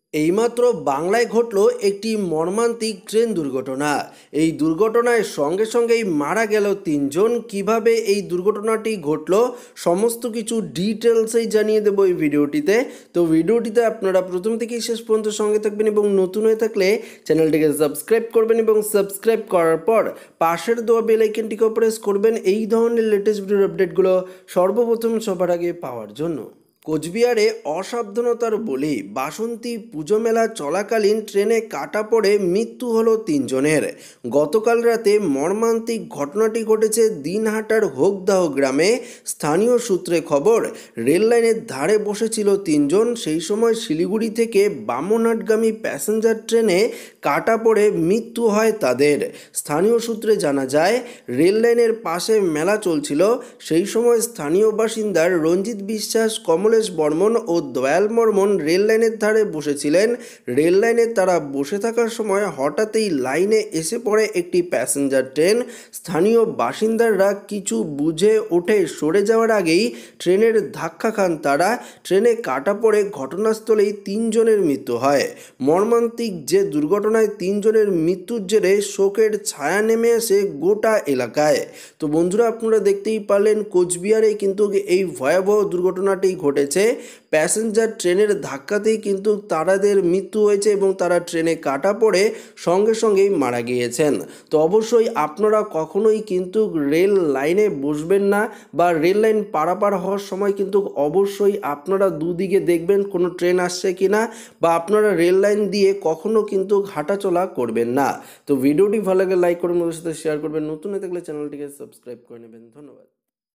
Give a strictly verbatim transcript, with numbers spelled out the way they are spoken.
এইমাত্র বাংলায় ঘটল একটি মর্মান্তিক ট্রেন দুর্ঘটনা। এই দুর্ঘটনায় সঙ্গে সঙ্গেই মারা গেল তিনজন। কিভাবে এই দুর্ঘটনাটি ঘটল সমস্ত কিছু ডিটেলসেই জানিয়ে দেবো এই ভিডিওটিতে। তো ভিডিওটিতে আপনারা প্রথম থেকেই শেষ পর্যন্ত সঙ্গে থাকবেন এবং নতুন হয়ে থাকলে চ্যানেলটিকে সাবস্ক্রাইব করবেন এবং সাবস্ক্রাইব করার পর পাশের দেওয়া বেল আইকনটিকেও প্রেস করবেন এই ধরনের লেটেস্ট ভিডিওর আপডেটগুলো সর্বপ্রথম সবার আগে পাওয়ার জন্য। কোচবিহারে অসাবধানতার বলে বাসন্তী পুজো মেলা চলাকালীন ট্রেনে কাটা পড়ে মৃত্যু হলো তিনজনের। গতকাল রাতে মর্মান্তিক ঘটনাটি ঘটেছে দিনহাটার হোকদাহ গ্রামে। স্থানীয় সূত্রে খবর, রেল লাইনের ধারে বসেছিল তিনজন। সেই সময় শিলিগুড়ি থেকে বামনহাটগামী প্যাসেঞ্জার ট্রেনে কাটা পড়ে মৃত্যু হয় তাদের। স্থানীয় সূত্রে জানা যায়, রেল লাইনের পাশে মেলা চলছিল। সেই সময় স্থানীয় বাসিন্দার রঞ্জিত বিশ্বাস, কমলেশ বর্মন ও দয়াল বর্মন রেল লাইনের ধারে বসেছিলেন। রেল লাইনে তারা বসে থাকার সময় হঠাৎই লাইনে এসে পড়ে একটি প্যাসেঞ্জার ট্রেন। স্থানীয় বাসিন্দারা কিছু বুঝে উঠে সরে যাওয়ার আগেই ট্রেনের ধাক্কা খান তারা। ট্রেনে কাটা পড়ে ঘটনাস্থলেই তিনজনের মৃত্যু হয়। মর্মান্তিক যে দুর্ঘটনায় তিনজনের মৃত্যুর জেরে শোকের ছায়া নেমে আসে গোটা এলাকায়। তো বন্ধুরা, আপনারা দেখতেই পারলেন কোচবিহারে কিন্তু এই ভয়াবহ দুর্ঘটনাটি ঘটেছে। প্যাসেঞ্জার ট্রেনের ধাক্কাতেই কিন্তু তাদের মৃত্যু হয়েছে এবং তারা ট্রেনে কাটা পড়ে সঙ্গে সঙ্গেই মারা গিয়েছেন। তো অবশ্যই আপনারা কখনোই কিন্তু রেল লাইনে বসবেন না, বা রেল লাইন পারাপার হওয়ার সময় কিন্তু অবশ্যই আপনারা দুদিকে দেখবেন কোনো ট্রেন আসছে কিনা, বা আপনারা রেল লাইন দিয়ে কখনো কিন্তু হাঁটাচলা করবেন না। তো ভিডিওটি ভালো লাগে লাইক করে আমাদের সাথে শেয়ার করবেন, নতুন হয়ে থাকলে চ্যানেলটিকে সাবস্ক্রাইব করে নেবেন। ধন্যবাদ।